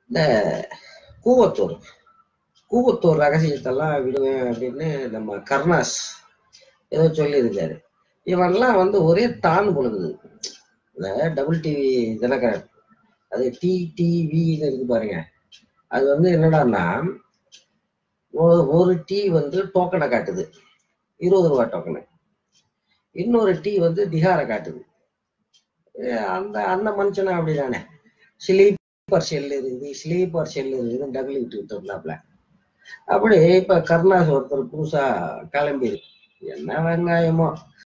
இந்த கூவத்தூர் கூவத்தூர் ரகசியத்தெல்லாம் விடுவேன் அப்படின்னு நம்ம கருணாஸ் ஏதோ சொல்லியிருக்காரு. இவன்லாம் வந்து ஒரே தான் பொழுது இந்த டபுள் டிவி தினகரன், அது டிடிவின்னு இருக்கு பாருங்க. அது வந்து என்னடான்னா ஒரு டீ வந்து டோக்கனை காட்டுது, 20 ரூபா டோக்கனு. இன்னொரு டீ வந்து திகாரை காட்டுது. அந்த அந்த மனுஷனும் அப்படிதானே, ஸ்லீப்பர் செல் இருக்குது, ஸ்லீப்பர் செல் இருக்குதுன்னு டபுள் விட்டு இருந்தாப்ல. அப்படி இப்ப கருணாஸ் ஒருத்தர் புதுசா கிளம்பி என்ன வெங்காயமோ